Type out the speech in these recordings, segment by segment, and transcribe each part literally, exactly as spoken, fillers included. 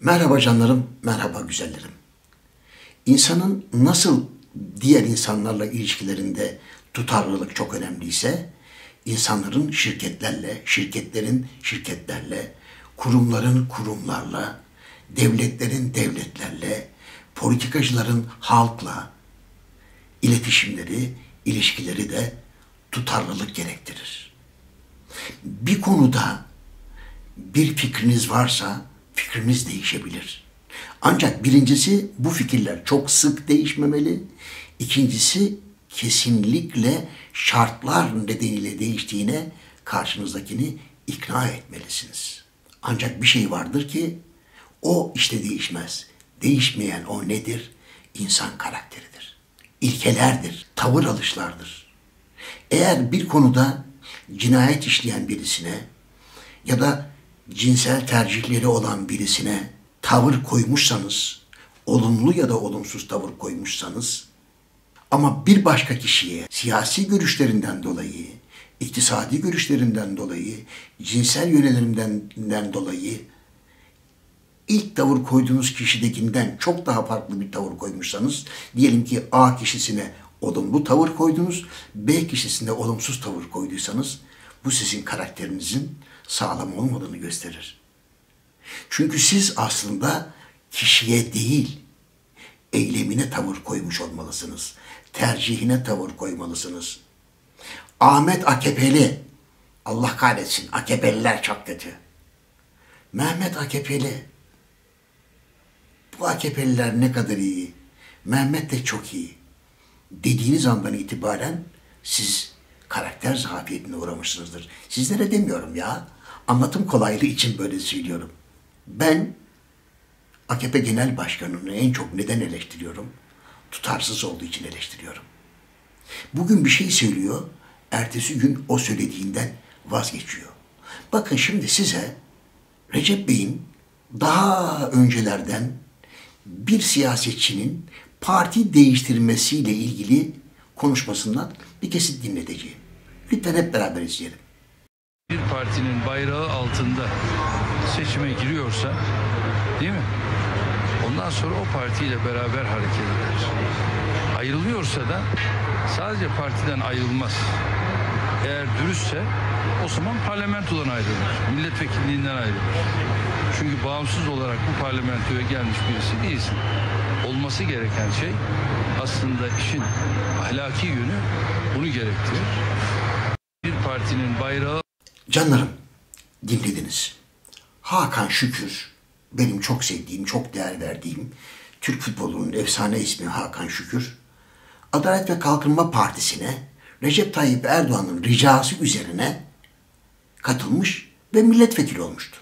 Merhaba canlarım, merhaba güzellerim. İnsanın nasıl diğer insanlarla ilişkilerinde tutarlılık çok önemliyse, insanların şirketlerle, şirketlerin şirketlerle, kurumların kurumlarla, devletlerin devletlerle, politikacıların halkla iletişimleri, ilişkileri de tutarlılık gerektirir. Bir konuda bir fikriniz varsa fikriniz değişebilir. Ancak birincisi bu fikirler çok sık değişmemeli. İkincisi kesinlikle şartlar nedeniyle değiştiğine karşınızdakini ikna etmelisiniz. Ancak bir şey vardır ki o işte değişmez. Değişmeyen o nedir? İnsan karakteridir. İlkelerdir, tavır alışlardır. Eğer bir konuda cinayet işleyen birisine ya da cinsel tercihleri olan birisine tavır koymuşsanız, olumlu ya da olumsuz tavır koymuşsanız, ama bir başka kişiye siyasi görüşlerinden dolayı, iktisadi görüşlerinden dolayı, cinsel yönelimden dolayı ilk tavır koyduğunuz kişidekinden çok daha farklı bir tavır koymuşsanız, diyelim ki A kişisine olumlu tavır koydunuz, B kişisine olumsuz tavır koyduysanız, bu sizin karakterinizin sağlam olmadığını gösterir. Çünkü siz aslında kişiye değil, eylemine tavır koymuş olmalısınız. Tercihine tavır koymalısınız. Ahmet A K P'li, Allah kahretsin, A K P'liler çok kötü. Mehmet A K P'li, bu A K P'liler ne kadar iyi, Mehmet de çok iyi dediğiniz andan itibaren siz karakter zafiyetine uğramışsınızdır. Sizlere demiyorum ya, anlatım kolaylığı için böyle söylüyorum. Ben A K P Genel Başkanı'nı en çok neden eleştiriyorum? Tutarsız olduğu için eleştiriyorum. Bugün bir şey söylüyor, ertesi gün o söylediğinden vazgeçiyor. Bakın şimdi size Recep Bey'in daha öncelerden bir siyasetçinin parti değiştirmesiyle ilgili konuşmasından bir kesit dinleteceğim. Lütfen hep beraber izleyelim. Bir partinin bayrağı altında seçime giriyorsa, değil mi? Ondan sonra o partiyle beraber hareket eder. Ayrılıyorsa da sadece partiden ayrılmaz. Eğer dürüstse o zaman parlamentodan ayrılır. Milletvekilliğinden ayrılır. Çünkü bağımsız olarak bu parlamentoya gelmiş birisi değilsin. Olması gereken şey aslında işin ahlaki yönü bunu gerektirir. Bir partinin bayrağı... Canlarım, dinlediniz. Hakan Şükür, benim çok sevdiğim, çok değer verdiğim Türk futbolunun efsane ismi Hakan Şükür, Adalet ve Kalkınma Partisi'ne Recep Tayyip Erdoğan'ın ricası üzerine katılmış ve milletvekili olmuştu.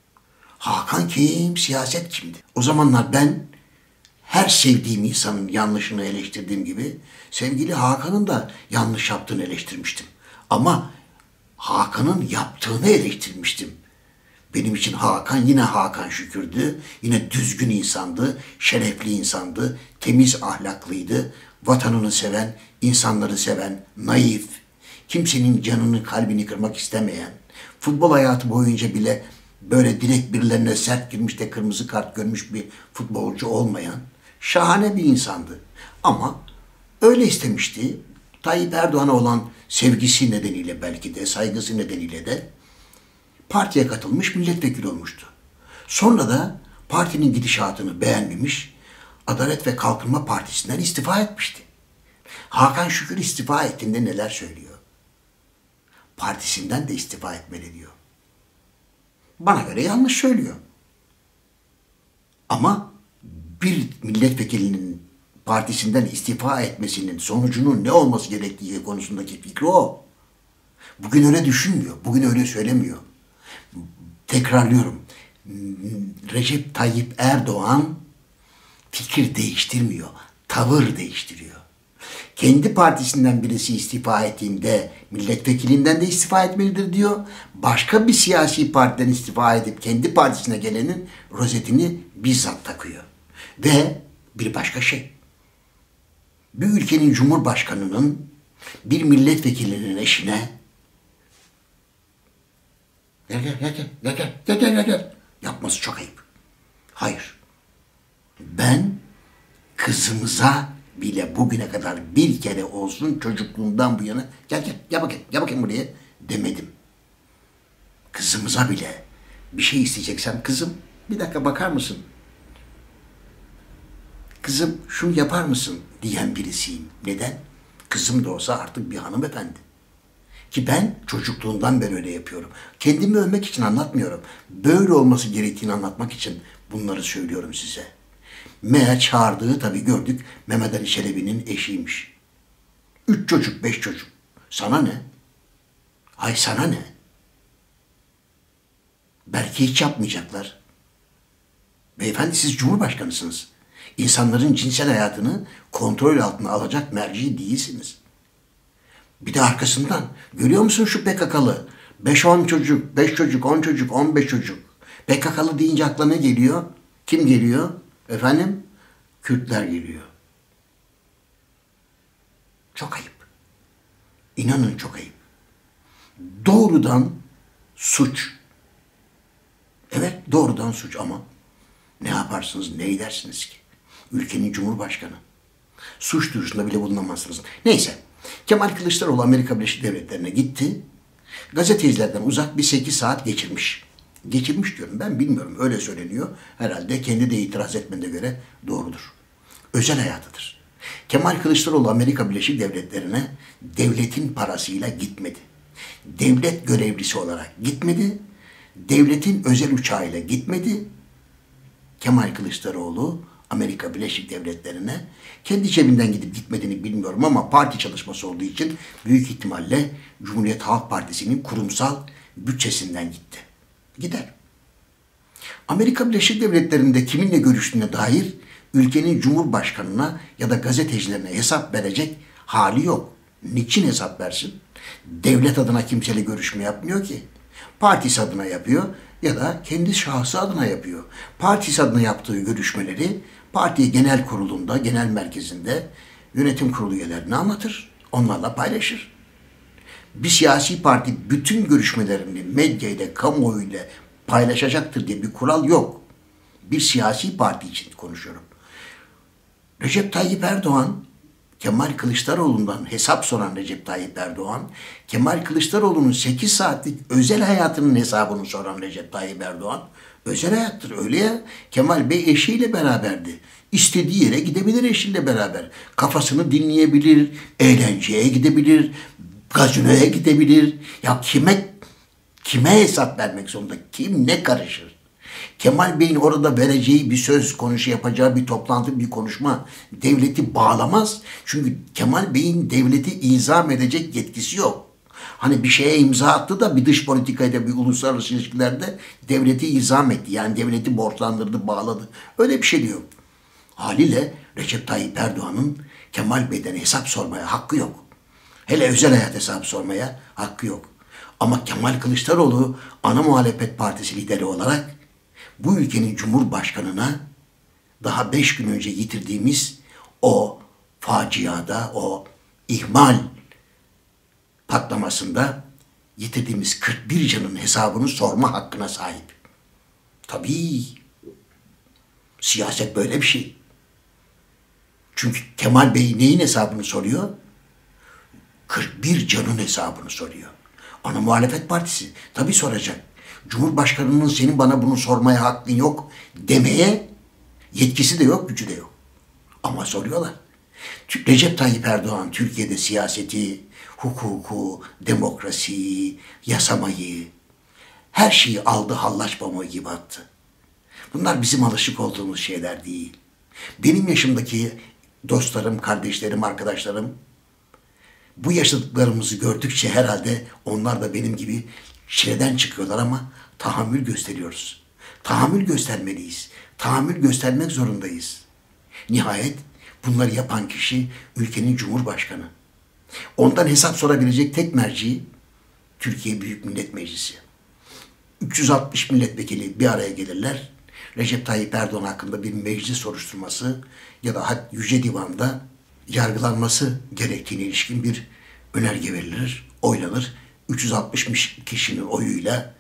Hakan kim, siyaset kimdi? O zamanlar ben her sevdiğim insanın yanlışını eleştirdiğim gibi sevgili Hakan'ın da yanlış yaptığını eleştirmiştim. Ama Hakan'ın yaptığını eleştirmiştim. Benim için Hakan yine Hakan Şükür'dü. Yine düzgün insandı, şerefli insandı, temiz ahlaklıydı, vatanını seven, insanları seven, naif, kimsenin canını, kalbini kırmak istemeyen, futbol hayatı boyunca bile böyle direkt birilerine sert girmiş de kırmızı kart görmüş bir futbolcu olmayan, şahane bir insandı. Ama öyle istemişti. Tayyip Erdoğan'a olan sevgisi nedeniyle, belki de saygısı nedeniyle de partiye katılmış, milletvekili olmuştu. Sonra da partinin gidişatını beğenmemiş, Adalet ve Kalkınma Partisi'nden istifa etmişti. Hakan Şükür istifa ettiğinde neler söylüyor? Partisinden de istifa etmeli diyor. Bana göre yanlış söylüyor. Ama bir milletvekilinin partisinden istifa etmesinin sonucunun ne olması gerektiği konusundaki fikri o. Bugün öyle düşünmüyor, bugün öyle söylemiyor. Tekrarlıyorum, Recep Tayyip Erdoğan fikir değiştirmiyor, tavır değiştiriyor. Kendi partisinden birisi istifa ettiğinde milletvekilinden de istifa etmelidir diyor. Başka bir siyasi partiden istifa edip kendi partisine gelenin rozetini bizzat takıyor. Ve bir başka şey, bir ülkenin cumhurbaşkanının bir milletvekilinin eşine gel gel gel gel gel gel gel gel gel yapması çok ayıp. Hayır. Ben kızımıza bile bugüne kadar bir kere olsun çocukluğundan bu yana gel gel gel bakayım gel bakayım buraya demedim. Kızımıza bile bir şey isteyeceksem kızım bir dakika bakar mısın? Kızım şunu yapar mısın diyen birisiyim. Neden? Kızım da olsa artık bir hanımefendi. Ki ben çocukluğumdan beri öyle yapıyorum. Kendimi övmek için anlatmıyorum. Böyle olması gerektiğini anlatmak için bunları söylüyorum size. Meğer çağırdığı tabii gördük Mehmet Ali Çelebi'nin eşiymiş. Üç çocuk, beş çocuk. Sana ne? Ay sana ne? Belki hiç yapmayacaklar. Beyefendi siz Cumhurbaşkanısınız. İnsanların cinsel hayatını kontrol altına alacak merci değilsiniz. Bir de arkasından görüyor musun şu P K K'lı? beş on çocuk, beş çocuk, on çocuk, on beş çocuk. P K K'lı deyince akla ne geliyor? Kim geliyor? Efendim? Kürtler geliyor. Çok ayıp. İnanın çok ayıp. Doğrudan suç. Evet doğrudan suç ama ne yaparsınız, ne edersiniz ki? Ülkenin Cumhurbaşkanı. Suç duyurusunda bile bulunamazsınız. Neyse. Kemal Kılıçdaroğlu Amerika Birleşik Devletleri'ne gitti. Gazetecilerden uzak bir sekiz saat geçirmiş. Geçirmiş diyorum ben bilmiyorum öyle söyleniyor. Herhalde kendi de itiraz etmediğine göre doğrudur. Özel hayatıdır. Kemal Kılıçdaroğlu Amerika Birleşik Devletleri'ne devletin parasıyla gitmedi. Devlet görevlisi olarak gitmedi. Devletin özel uçağıyla gitmedi. Kemal Kılıçdaroğlu Amerika Birleşik Devletleri'ne kendi cebinden gidip gitmediğini bilmiyorum ama parti çalışması olduğu için büyük ihtimalle Cumhuriyet Halk Partisi'nin kurumsal bütçesinden gitti. Gider. Amerika Birleşik Devletleri'nde kiminle görüştüğüne dair ülkenin Cumhurbaşkanına ya da gazetecilerine hesap verecek hali yok. Niçin hesap versin? Devlet adına kimseyle görüşme yapmıyor ki. Partisi adına yapıyor ya da kendi şahsı adına yapıyor. Partisi adına yaptığı görüşmeleri parti genel kurulunda, genel merkezinde yönetim kurulu üyelerine anlatır. Onlarla paylaşır. Bir siyasi parti bütün görüşmelerini medyayla, kamuoyuyla paylaşacaktır diye bir kural yok. Bir siyasi parti için konuşuyorum. Recep Tayyip Erdoğan, Kemal Kılıçdaroğlu'ndan hesap soran Recep Tayyip Erdoğan, Kemal Kılıçdaroğlu'nun sekiz saatlik özel hayatının hesabını soran Recep Tayyip Erdoğan, özel hayattır öyle ya. Kemal Bey eşiyle beraberdi. İstediği yere gidebilir eşiyle beraber. Kafasını dinleyebilir, eğlenceye gidebilir, gazinoya gidebilir. Ya kime kime hesap vermek zorunda? Kim ne karışır? Kemal Bey'in orada vereceği bir söz, konuşu yapacağı bir toplantı, bir konuşma devleti bağlamaz. Çünkü Kemal Bey'in devleti izam edecek yetkisi yok. Hani bir şeye imza attı da bir dış politikayla bir uluslararası ilişkilerde devleti izam etti. Yani devleti borçlandırdı, bağladı. Öyle bir şey diyor. Haliyle Recep Tayyip Erdoğan'ın Kemal Bey'den hesap sormaya hakkı yok. Hele özel hayat hesap sormaya hakkı yok. Ama Kemal Kılıçdaroğlu ana muhalefet partisi lideri olarak bu ülkenin Cumhurbaşkanına daha beş gün önce yitirdiğimiz o faciada, o ihmal patlamasında yitirdiğimiz kırk bir canın hesabını sorma hakkına sahip. Tabii siyaset böyle bir şey. Çünkü Kemal Bey neyin hesabını soruyor? kırk bir canın hesabını soruyor. Ana muhalefet partisi tabii soracak. Cumhurbaşkanının senin bana bunu sormaya hakkın yok demeye yetkisi de yok, gücü de yok. Ama soruyorlar. Recep Tayyip Erdoğan Türkiye'de siyaseti, hukuku, demokrasiyi, yasamayı, her şeyi aldı hallaç pamuğu gibi attı. Bunlar bizim alışık olduğumuz şeyler değil. Benim yaşımdaki dostlarım, kardeşlerim, arkadaşlarım bu yaşadıklarımızı gördükçe herhalde onlar da benim gibi çileden çıkıyorlar ama tahammül gösteriyoruz. Tahammül göstermeliyiz. Tahammül göstermek zorundayız. Nihayet bunları yapan kişi ülkenin Cumhurbaşkanı. Ondan hesap sorabilecek tek merci Türkiye Büyük Millet Meclisi. üç yüz altmış milletvekili bir araya gelirler. Recep Tayyip Erdoğan hakkında bir meclis soruşturması ya da Yüce Divan'da yargılanması gerektiğine ilişkin bir önerge verilir, oylanır. üç yüz altmış kişinin oyuyla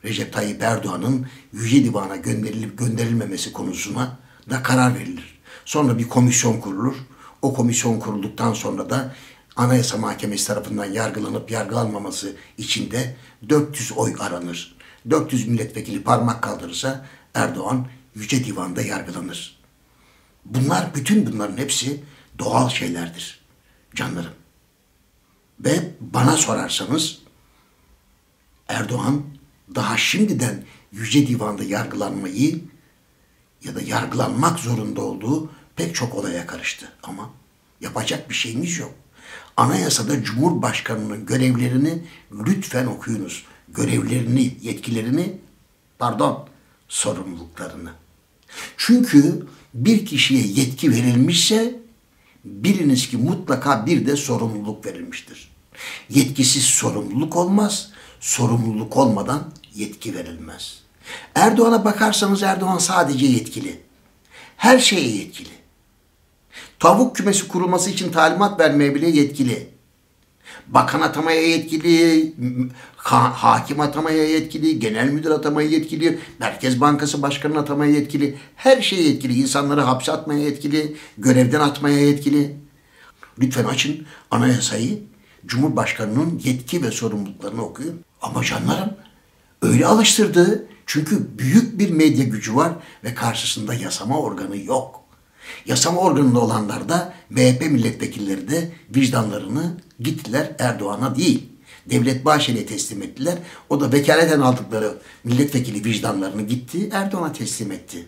Recep Tayyip Erdoğan'ın Yüce Divan'a gönderilip gönderilmemesi konusuna da karar verilir. Sonra bir komisyon kurulur. O komisyon kurulduktan sonra da Anayasa Mahkemesi tarafından yargılanıp yargılanmaması için de dört yüz oy aranır. dört yüz milletvekili parmak kaldırırsa Erdoğan Yüce Divan'da yargılanır. Bunlar, bütün bunların hepsi doğal şeylerdir canlarım. Ve bana sorarsanız Erdoğan daha şimdiden Yüce Divan'da yargılanmayı ya da yargılanmak zorunda olduğu pek çok olaya karıştı. Ama yapacak bir şeyimiz yok. Anayasada Cumhurbaşkanı'nın görevlerini lütfen okuyunuz. Görevlerini, yetkilerini, pardon, sorumluluklarını. Çünkü bir kişiye yetki verilmişse biliniz ki mutlaka bir de sorumluluk verilmiştir. Yetkisiz sorumluluk olmaz, sorumluluk olmadan yetki verilmez. Erdoğan'a bakarsanız Erdoğan sadece yetkili. Her şeye yetkili. Tavuk kümesi kurulması için talimat vermeye bile yetkili. Bakan atamaya yetkili, ha hakim atamaya yetkili, genel müdür atamaya yetkili, Merkez Bankası Başkanı atamaya yetkili, her şeye yetkili, insanları hapse atmaya yetkili, görevden atmaya yetkili. Lütfen açın anayasayı, Cumhurbaşkanı'nın yetki ve sorumluluklarını okuyun. Ama canlarım öyle alıştırdı. Çünkü büyük bir medya gücü var ve karşısında yasama organı yok. Yasama organında olanlar da M H P milletvekilleri de vicdanlarını gittiler Erdoğan'a değil, Devlet Bahçeli'ye teslim ettiler. O da vekaleten aldıkları milletvekili vicdanlarını gitti Erdoğan'a teslim etti.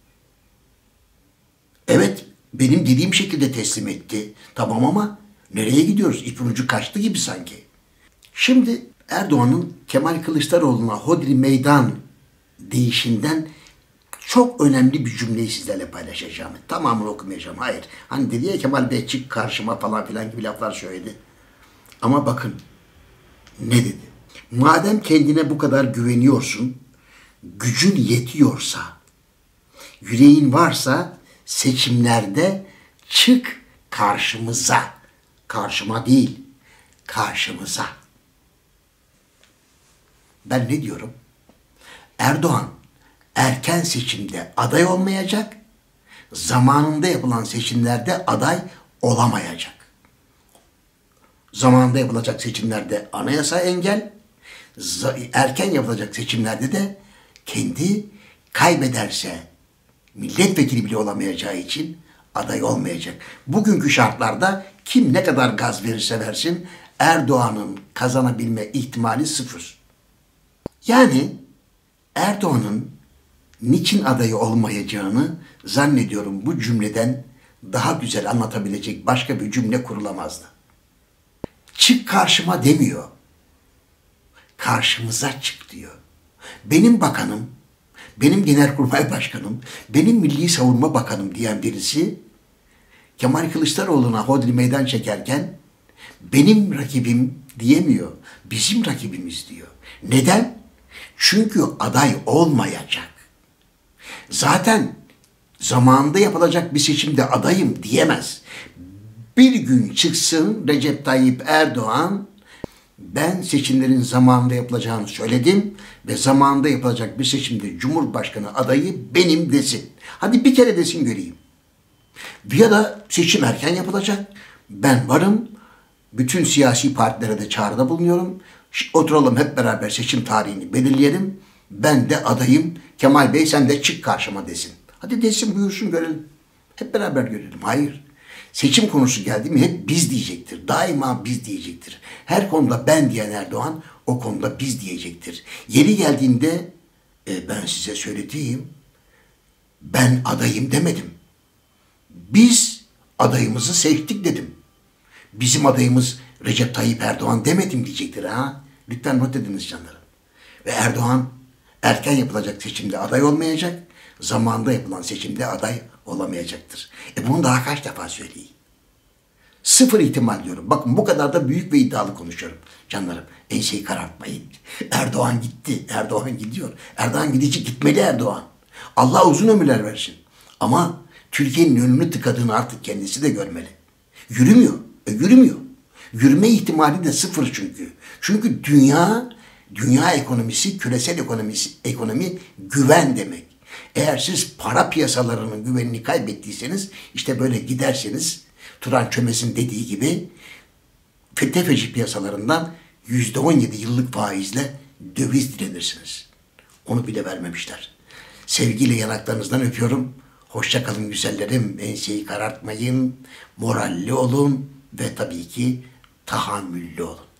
Evet, benim dediğim şekilde teslim etti. Tamam ama nereye gidiyoruz? İpin ucu kaçtı gibi sanki. Şimdi Erdoğan'ın Kemal Kılıçdaroğlu'na hodri meydan deyişinden çok önemli bir cümleyi sizlerle paylaşacağım. Tamamını okumayacağım. Hayır. Hani dedi ya Kemal Bey çık karşıma falan filan gibi laflar söyledi. Ama bakın ne dedi? Madem kendine bu kadar güveniyorsun, gücün yetiyorsa, yüreğin varsa seçimlerde çık karşımıza. Karşıma değil, karşımıza. Ben ne diyorum? Erdoğan erken seçimde aday olmayacak, zamanında yapılan seçimlerde aday olamayacak. Zamanında yapılacak seçimlerde anayasa engel, erken yapılacak seçimlerde de kendi kaybederse milletvekili bile olamayacağı için aday olmayacak. Bugünkü şartlarda kim ne kadar gaz verirse versin Erdoğan'ın kazanabilme ihtimali sıfır. Yani Erdoğan'ın niçin adayı olmayacağını zannediyorum bu cümleden daha güzel anlatabilecek başka bir cümle kurulamazdı. Çık karşıma demiyor. Karşımıza çık diyor. Benim bakanım, benim Genelkurmay Başkanım, benim Milli Savunma Bakanım diyen birisi Kemal Kılıçdaroğlu'na hodri meydan çekerken benim rakibim diyemiyor. Bizim rakibimiz diyor. Neden? Çünkü aday olmayacak. Zaten zamanında yapılacak bir seçimde adayım diyemez. Bir gün çıksın Recep Tayyip Erdoğan, ben seçimlerin zamanında yapılacağını söyledim ve zamanında yapılacak bir seçimde Cumhurbaşkanı adayı benim desin. Hadi bir kere desin göreyim. Ya da seçim erken yapılacak. Ben varım. Bütün siyasi partilere de çağrıda bulunuyorum. Oturalım hep beraber seçim tarihini belirleyelim. Ben de adayım. Kemal Bey sen de çık karşıma desin. Hadi desin, buyursun, görelim. Hep beraber görelim. Hayır. Seçim konusu geldi mi hep biz diyecektir. Daima biz diyecektir. Her konuda ben diyen Erdoğan o konuda biz diyecektir. Yeri geldiğinde e, ben size söylediğim ben adayım demedim. Biz adayımızı seçtik dedim. Bizim adayımız Recep Tayyip Erdoğan demedim diyecektir ha. Lütfen not ediniz canlarım. Ve Erdoğan erken yapılacak seçimde aday olmayacak, zamanında yapılan seçimde aday olamayacaktır. E bunu daha kaç defa söyleyeyim? Sıfır ihtimal diyorum. Bakın bu kadar da büyük ve iddialı konuşuyorum canlarım. Enseyi karartmayın. Erdoğan gitti. Erdoğan gidiyor. Erdoğan gidecek, gitmeli Erdoğan. Allah uzun ömürler versin. Ama Türkiye'nin önünü tıkadığını artık kendisi de görmeli. Yürümüyor. E, yürümüyor. Yürüme ihtimali de sıfır çünkü. Çünkü dünya Dünya ekonomisi, küresel ekonomisi, ekonomi güven demek. Eğer siz para piyasalarının güvenini kaybettiyseniz işte böyle giderseniz Turan Çömez'in dediği gibi tefeci piyasalarından yüzde on yedi yıllık faizle döviz dilenirsiniz. Onu bile vermemişler. Sevgiyle yanaklarınızdan öpüyorum. Hoşça kalın güzellerim. Enseyi karartmayın. Moralli olun ve tabii ki tahammüllü olun.